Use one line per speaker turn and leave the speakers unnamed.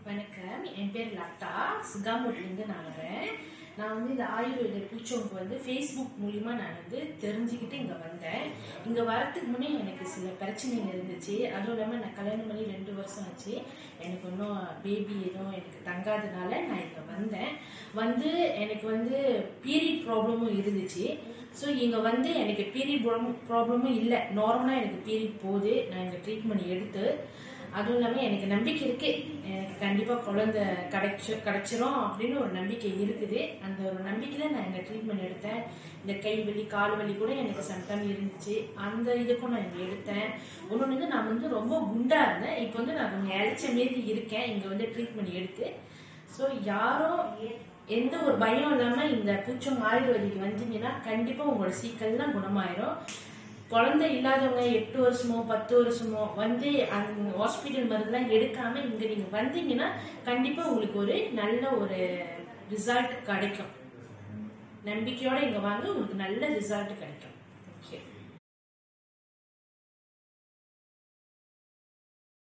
வணக்கம், என் பேர் லதா. சிகாமூர்லேருந்து நான் வரேன். நான் இந்த ஆயுர்வேத பூச்சோங்கு ஃபேஸ்புக் மூலிமா நான் தெரிஞ்சுக்கிட்டு இங்கே வந்தேன். இங்கே வரத்துக்கு முன்னே எனக்கு சில பிரச்சனைகள் இருந்துச்சு. அதுவும் இல்லாமல் நான் கல்யாணம் பண்ணி 2 வருஷம் ஆச்சு. எனக்கு இன்னும் பேபி எதுவும் எனக்கு தங்காதனால நான் இங்கே வந்தேன். எனக்கு பீரியட் ப்ராப்ளமும் இருந்துச்சு. ஸோ இங்கே எனக்கு பீரியட் ப்ராப்ளமும் இல்லை. நார்மலாக எனக்கு பீரியட் போகுது. நான் இங்கே ட்ரீட்மெண்ட் எடுத்து அதுவும் இல்லாமல் எனக்கு நம்பிக்கை இருக்கு, எனக்கு கண்டிப்பாக குழந்தை கிடைச்சிரும் அப்படின்னு ஒரு நம்பிக்கை இருக்குது. அந்த ஒரு நம்பிக்கையில நான் இங்கே ட்ரீட்மெண்ட் எடுத்தேன். இந்த கை வலி கால் வலி கூட எனக்கு சம்டைம் இருந்துச்சு. அந்த இதுக்கும் நான் இங்கே எடுத்தேன். ஒன்று நான் ரொம்ப குண்டா இருந்தேன். இப்போ நான் கொஞ்சம் இழைச்ச மாரி இருக்கேன் இங்கே ட்ரீட்மெண்ட் எடுத்து. ஸோ யாரும் எந்த ஒரு பயம் இல்லாமல் இந்த பூச்சம் ஆயுர்வேதிக்கு வந்தீங்கன்னா கண்டிப்பாக உங்களோட சீக்கிரம் குணமாயிரும். குழந்தை இல்லாதவங்க 8 வருஷமோ 10 வருஷமோ அந்த ஹாஸ்பிட்டல் மருந்துலாம் எடுக்காம இங்க நீங்க வந்தீங்கன்னா கண்டிப்பா உங்களுக்கு ஒரு நல்ல ஒரு ரிசல்ட் கிடைக்கும். நம்பிக்கையோட இங்க வாங்க, உங்களுக்கு நல்ல ரிசல்ட் கிடைக்கும். ஓகே.